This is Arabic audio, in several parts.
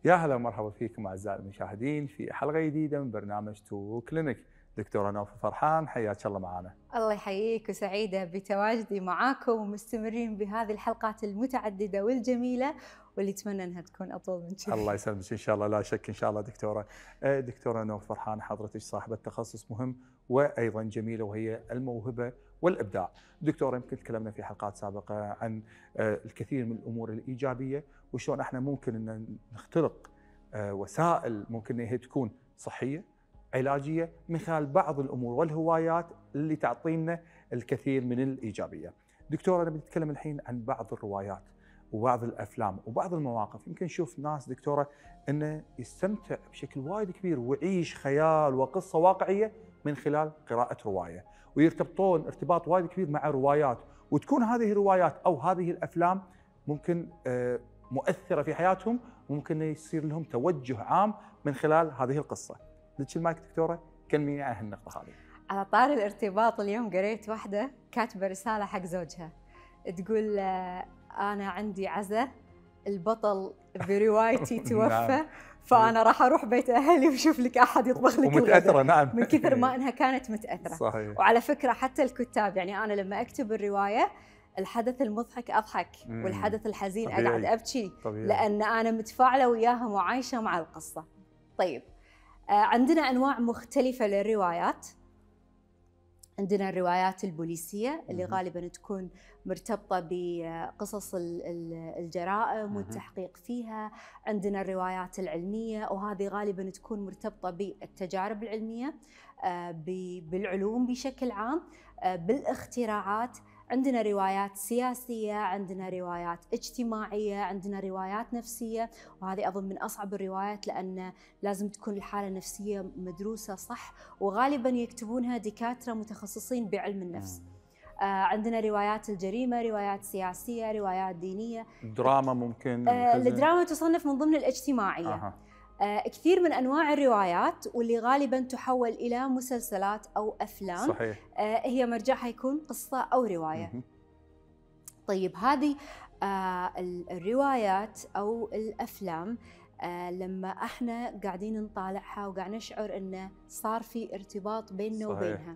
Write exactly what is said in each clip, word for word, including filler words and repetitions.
يا هلا ومرحبا فيكم اعزائي المشاهدين في حلقه جديده من برنامج تو كلينيك. دكتوره نوف فرحان، حياك الله معنا. الله يحييك وسعيدة بتواجدي معاكم ومستمرين بهذه الحلقات المتعددة والجميلة واللي أتمنى أنها تكون أطول من كذا. الله يسلمك ان شاء الله، لا شك ان شاء الله دكتوره. دكتوره نوف فرحان، حضرتك صاحبه تخصص مهم وايضا جميله وهي الموهبه والابداع. دكتوره، يمكن تكلمنا في حلقات سابقه عن الكثير من الامور الايجابيه وشلون احنا ممكن ان نخترق وسائل ممكن انها تكون صحيه علاجيه من خلال بعض الامور والهوايات اللي تعطينا الكثير من الايجابيه. دكتوره، انا بنتكلم الحين عن بعض الروايات وبعض الافلام وبعض المواقف. يمكن نشوف ناس دكتوره انه يستمتع بشكل وايد كبير ويعيش خيال وقصه واقعيه من خلال قراءه روايه، ويرتبطون ارتباط وايد كبير مع روايات، وتكون هذه الروايات او هذه الافلام ممكن مؤثره في حياتهم، وممكن يصير لهم توجه عام من خلال هذه القصه. لك المايك دكتوره، كلميني عن هالنقطه هذه. على طار الارتباط، اليوم قريت واحدة كاتبة رسالة حق زوجها تقول أنا عندي عزة، البطل بروايتي توفى، نعم. فأنا راح أروح بيت أهلي وشوف لك أحد يطبخ لك ومتأثرة. نعم، من كثر ما أنها كانت متأثرة. صحيح. وعلى فكرة حتى الكتاب، يعني أنا لما أكتب الرواية الحدث المضحك أضحك مم. والحدث الحزين طبيعي. أقعد أبكي، طبيعي. لأن أنا متفاعلة وياها وعايشة مع القصة. طيب، عندنا أنواع مختلفة للروايات. عندنا الروايات البوليسية اللي مم. غالباً تكون مرتبطة بقصص الجرائم والتحقيق فيها. عندنا الروايات العلمية، وهذه غالباً تكون مرتبطة بالتجارب العلمية، بالعلوم بشكل عام، بالاختراعات. عندنا روايات سياسية، عندنا روايات اجتماعية، عندنا روايات نفسية، وهذه أظن من أصعب الروايات لأن لازم تكون الحالة النفسية مدروسة صح، وغالباً يكتبونها دكاترة متخصصين بعلم النفس. آه عندنا روايات الجريمة، روايات سياسية، روايات دينية. الدراما ممكن. آه الدراما تصنف من ضمن الاجتماعية. آه. آه كثير من أنواع الروايات واللي غالباً تحول إلى مسلسلات أو أفلام. صحيح. آه هي مرجعها يكون قصة أو رواية. مم. طيب، هذه آه الروايات أو الأفلام آه لما احنا قاعدين نطالعها وقاعد نشعر انه صار في ارتباط بيننا صحيح. وبينها.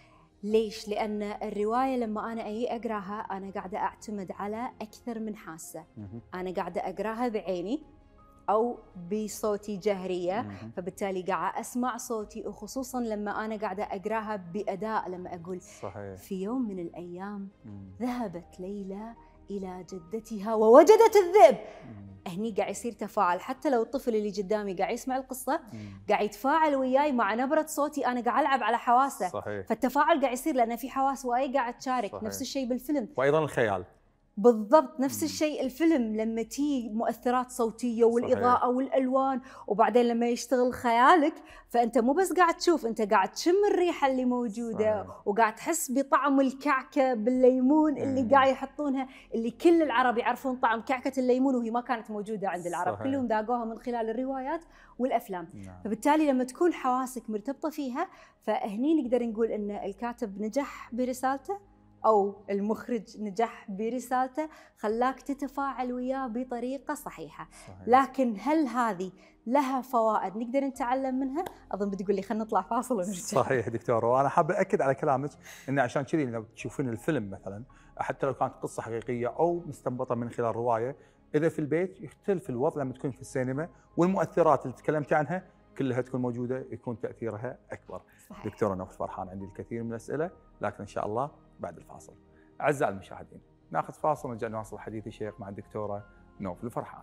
ليش؟ لأن الرواية لما أنا أجي أقراها أنا قاعدة أعتمد على أكثر من حاسة. مم. أنا قاعدة أقراها بعيني أو بصوتي جهرية، مم. فبالتالي قاعدة أسمع صوتي، وخصوصاً لما أنا قاعدة أقراها بأداء، لما أقول صحيح. في يوم من الأيام مم. ذهبت ليلى إلى جدتها ووجدت الذئب. مم. هني قاعد يصير تفاعل، حتى لو الطفل اللي قدامي قاعد يسمع القصة مم. قاعد يتفاعل وياي مع نبرة صوتي، أنا قاعد ألعب على حواسه. صحيح. فالتفاعل قاعد يصير لأن في حواس وايد قاعد تشارك. صحيح. نفس الشيء بالفيلم، وايضا الخيال. بالضبط نفس مم. الشيء الفيلم لما تي مؤثرات صوتية والإضاءة صحيح. والألوان، وبعدين لما يشتغل خيالك فأنت مو بس قاعد تشوف، أنت قاعد تشم الريحة اللي موجودة. صحيح. وقاعد تحس بطعم الكعكة بالليمون اللي مم. قاعد يحطونها، اللي كل العرب يعرفون طعم كعكة الليمون وهي ما كانت موجودة عند العرب. صحيح. كلهم ذاقوها من خلال الروايات والأفلام. نعم. فبالتالي لما تكون حواسك مرتبطة فيها، فهني نقدر نقول أن الكاتب نجح برسالته أو المخرج نجح برسالته، خلاك تتفاعل وياه بطريقة صحيحة. صحيح. لكن هل هذه لها فوائد نقدر نتعلم منها؟ أظن بتقول لي خلينا نطلع فاصل ونرجع. صحيح دكتور، وأنا حاب أكد على كلامك إن عشان كذي لو تشوفين الفيلم مثلا، حتى لو كانت قصة حقيقية أو مستنبطة من خلال رواية، إذا في البيت يختلف الوضع لما تكون في السينما، والمؤثرات اللي تكلمت عنها كلها تكون موجودة، يكون تأثيرها أكبر. صحيح. دكتورة نوف فرحان، عندي الكثير من الأسئلة لكن إن شاء الله بعد الفاصل. أعزائي المشاهدين، ناخذ فاصل ونرجع نواصل حديث الشيخ مع الدكتورة نوف الفرحان.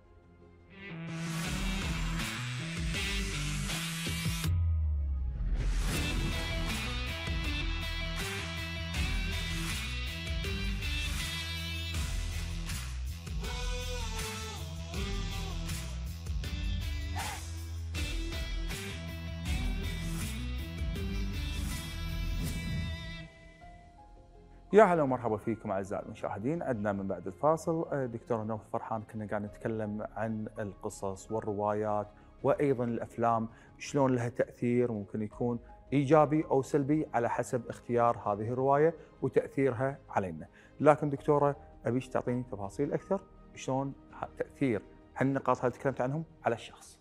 يا هلا ومرحبا فيكم اعزائي المشاهدين. عندنا من بعد الفاصل دكتوره نوف فرحان، كنا قاعد نتكلم عن القصص والروايات وايضا الافلام، شلون لها تاثير ممكن يكون ايجابي او سلبي على حسب اختيار هذه الروايه وتاثيرها علينا. لكن دكتوره ابيش تعطيني تفاصيل اكثر، شلون تاثير هالنقاط هذه تكلمت عنهم على الشخص.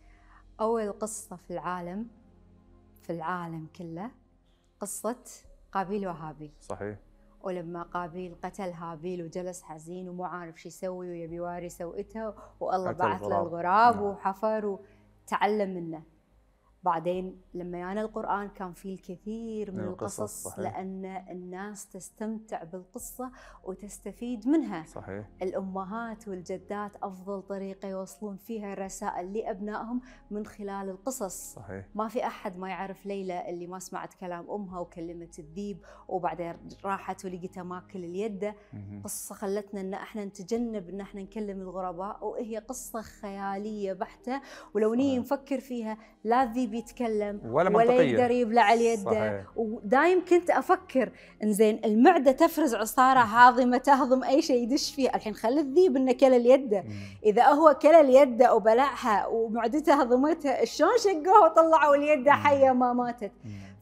أول قصة في العالم في العالم كله قصة قابيل وهابيل. صحيح. ولما قابيل قتل هابيل وجلس حزين ومو عارف شو يسوي ويبي يواري سوءته، والله بعث له الغراب نعم. وحفر وتعلم منه. بعدين لما جانا القرآن كان فيه الكثير من القصص، صحيح. لأن الناس تستمتع بالقصة وتستفيد منها. صحيح. الأمهات والجدات أفضل طريقة يوصلون فيها رسائل لأبنائهم من خلال القصص. صحيح. ما في أحد ما يعرف ليلى اللي ما سمعت كلام أمها وكلمت الذيب وبعدين راحت ولقيتها ماكل اليد. قصة خلتنا أن احنا نتجنب أن احنا نكلم الغرباء، وهي قصة خيالية بحتة، ولو نيجي نفكر فيها لا الذيب يتكلم ولا, ولا يقدر يبلع اليد. ودايم كنت افكر انزين المعده تفرز عصاره هاضمه تهضم اي شيء يدش فيه، الحين خلي الذيب انه كل اليد، اذا هو كل اليد وبلعها ومعدته هضمتها شلون شقوها وطلعوا اليد حيه ما ماتت؟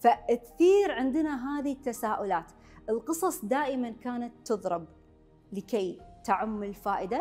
فتثير عندنا هذه التساؤلات. القصص دائما كانت تضرب لكي تعم الفائدة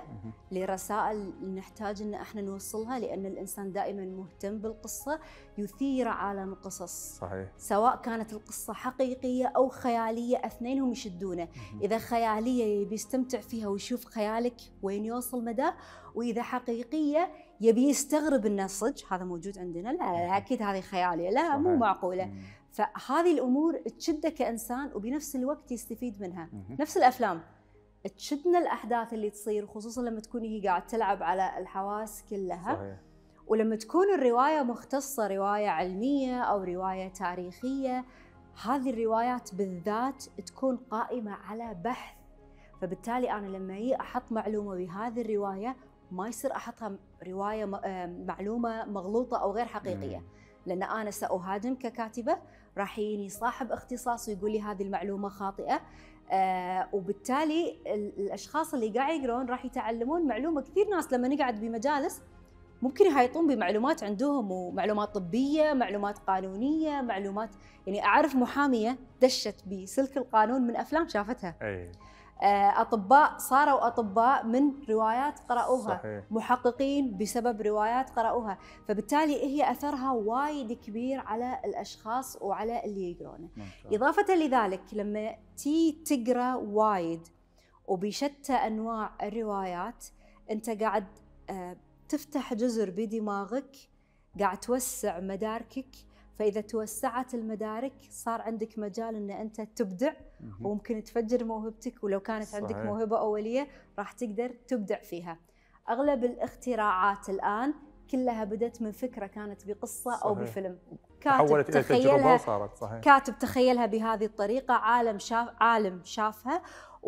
لرسائل نحتاج أن احنا نوصلها، لأن الإنسان دائما مهتم بالقصة، يثير عالم القصص. صحيح. سواء كانت القصة حقيقية أو خيالية، اثنينهم يشدونه. إذا خيالية يبي يستمتع فيها ويشوف خيالك وين يوصل مداه، وإذا حقيقية يبي يستغرب أنه صدق هذا موجود عندنا، لا لا أكيد هذه خيالية، لا صحيح. مو معقولة. فهذه الأمور تشده كإنسان وبنفس الوقت يستفيد منها. نفس الأفلام تشدنا الأحداث اللي تصير، خصوصاً لما تكون هي قاعد تلعب على الحواس كلها. صحيح. ولما تكون الرواية مختصة، رواية علمية أو رواية تاريخية، هذه الروايات بالذات تكون قائمة على بحث. فبالتالي أنا لما هي أحط معلومة بهذه الرواية ما يصير أحطها رواية معلومة مغلوطة أو غير حقيقية، لأن أنا سأهاجم ككاتبة، راح يجيني صاحب اختصاص ويقول لي هذه المعلومة خاطئة. آه وبالتالي الاشخاص اللي قاعد يقرون راح يتعلمون معلومه. كثير ناس لما نقعد بمجالس ممكن يحيطون بمعلومات عندهم، ومعلومات طبيه، معلومات قانونيه، معلومات يعني اعرف محاميه دشت بسلك القانون من افلام شافتها. أي. آه اطباء صاروا اطباء من روايات قرأوها. صحيح. محققين بسبب روايات قرأوها. فبالتالي هي اثرها وايد كبير على الاشخاص وعلى اللي يقرونه. اضافه لذلك لما تي تقرا وايد وبشتى انواع الروايات، انت قاعد آه تفتح جزر بدماغك، قاعد توسع مداركك. فإذا توسعت المدارك صار عندك مجال أن أنت تبدع، وممكن تفجر موهبتك. ولو كانت صحيح. عندك موهبة أولية راح تقدر تبدع فيها. أغلب الاختراعات الآن كلها بدت من فكرة كانت بقصة صحيح. أو بفيلم، كاتب تخيلها صارت صحيح. كاتب تخيلها بهذه الطريقة، عالم شاف عالم شافها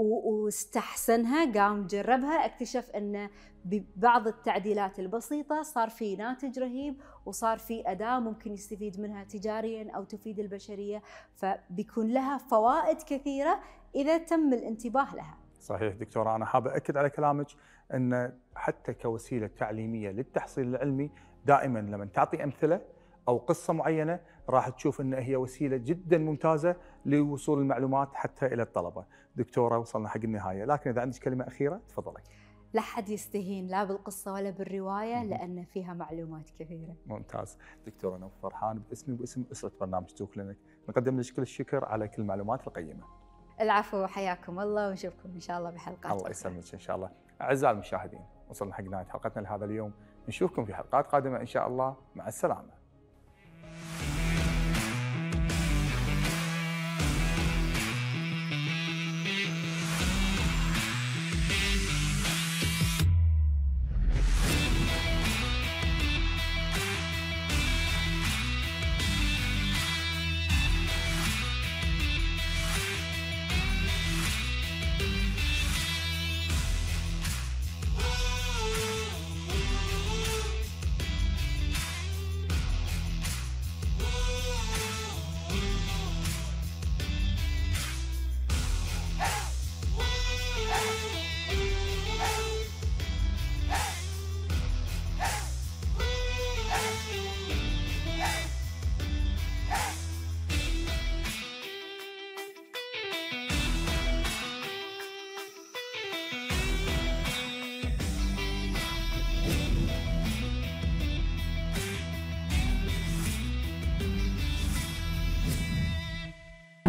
واستحسنها، قام جربها، اكتشف أن ببعض التعديلات البسيطة صار في ناتج رهيب، وصار في أداة ممكن يستفيد منها تجارياً أو تفيد البشرية. فبيكون لها فوائد كثيرة إذا تم الانتباه لها. صحيح دكتورة، أنا حابة أكد على كلامك أن حتى كوسيلة تعليمية للتحصيل العلمي دائماً لما تعطي أمثلة أو قصة معينة راح تشوف أن هي وسيلة جداً ممتازة لوصول المعلومات حتى إلى الطلبة. دكتورة وصلنا حق النهاية، لكن إذا عندك كلمة أخيرة تفضلي. لا حد يستهين لا بالقصة ولا بالرواية، لأن فيها معلومات كثيرة. ممتاز. دكتورة نوف فرحان باسمي وباسم أسرة برنامج تو كلينك نقدم لك كل الشكر على كل المعلومات القيمة. العفو، حياكم الله، ونشوفكم إن شاء الله بحلقات. الله يسلمك إن شاء الله. أعزائي المشاهدين، وصلنا حق نهاية حلقتنا لهذا اليوم، نشوفكم في حلقات قادمة إن شاء الله. مع السلامة.